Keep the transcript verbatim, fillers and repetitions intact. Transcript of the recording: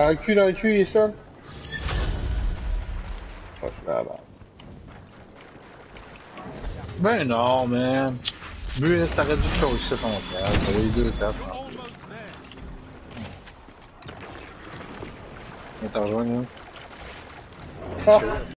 un cul, dans le cul, il est seul. Oh, je suis là-bas. Ben non, man. Lui, t'aurais dû choisir ton gars. T'avais les deux tapes. On t'en rejoint, Ah.